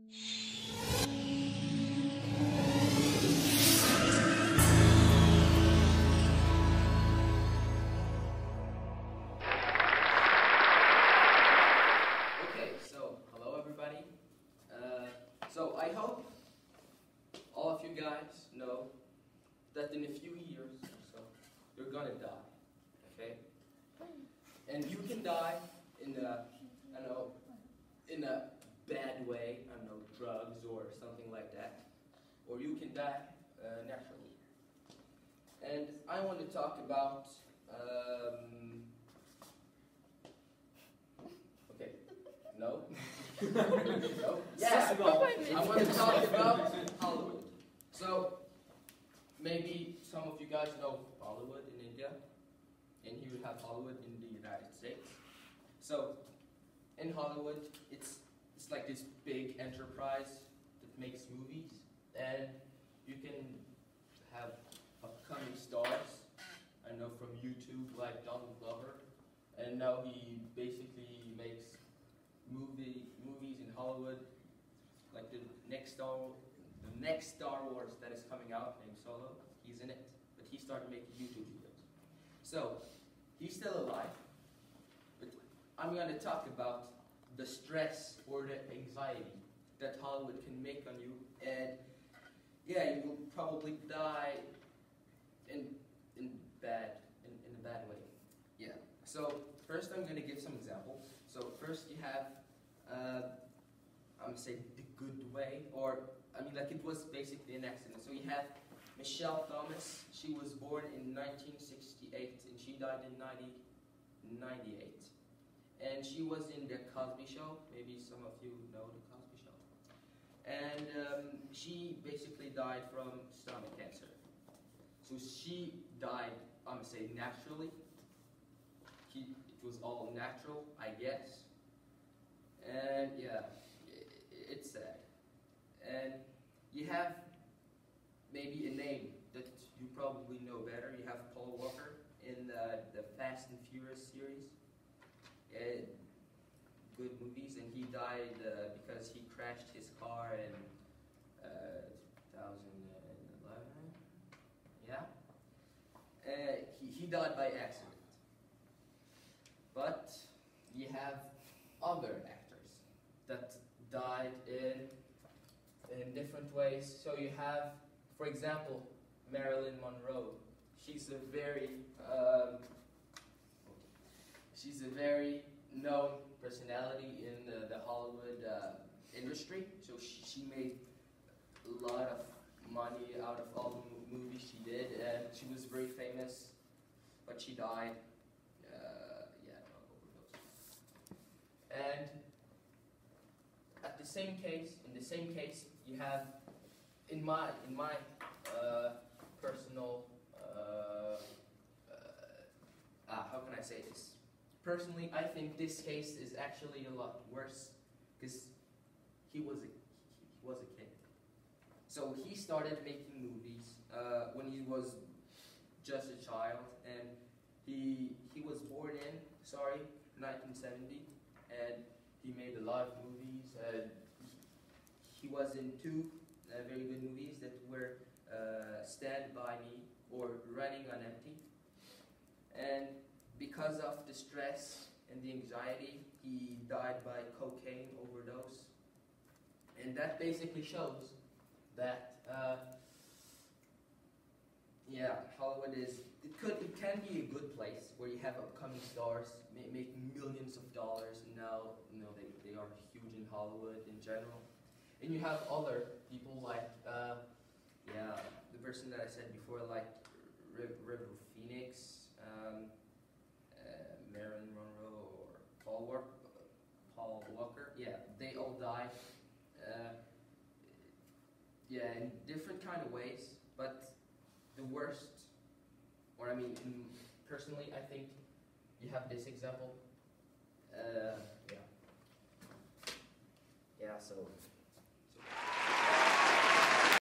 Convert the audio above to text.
Okay, so hello everybody. So I hope all of you guys know that in a few years or so, you're gonna die, okay? And you can die in a, I don't know, in a bad way, I don't know, drugs or something like that. Or you can die naturally. And I want to talk about, okay, no? No? Yeah, I want to talk about Hollywood. So, maybe some of you guys know Bollywood in India, and here we have Hollywood in the United States. So, in Hollywood, it's like this big enterprise that makes movies, and you can have upcoming stars. I know from YouTube, like Donald Glover, and now he basically makes movies in Hollywood, like the next Star Wars that is coming out named Solo. He's in it, but he started making YouTube videos. So he's still alive, but I'm going to talk about the stress or the anxiety that Hollywood can make on you, and yeah, you will probably die in a bad way. Yeah. So first, I'm going to give some examples. So first, you have I'm going to say the good way, or I mean, like it was basically an accident. So you have Michelle Thomas. She was born in 1968 and she died in 1998. And she was in the Cosby Show. Maybe some of you know the Cosby Show. And she basically died from stomach cancer. So she died, I'm going to say naturally. It was all natural, I guess. And yeah, it's sad. And you have maybe a name that you probably know better. You have Paul Walker in the Fast and Furious series. Good movies, and he died because he crashed his car in 2011. Yeah. He died by accident. But you have other actors that died in different ways. So you have, for example, Marilyn Monroe. She's a very known personality in the Hollywood industry. So she made a lot of money out of all the movies she did, and she was very famous, but she died. Overdose. And in the same case, you have in my personal how can I say this? Personally, I think this case is actually a lot worse because he was a kid. So he started making movies when he was just a child, and he was born in 1970, and he made a lot of movies. He was in two very good movies that were Stand By Me or Running on Empty. And because of the stress and the anxiety, he died by cocaine overdose. And that basically shows that, Hollywood it can be a good place where you have upcoming stars making millions of dollars, and now they are huge in Hollywood in general. And you have other people like, the person that I said before, like River Phoenix, Marilyn Monroe, or Paul Walker. Yeah, they all died. In different kind of ways, but the worst, or I mean, personally, I think you have this example. So.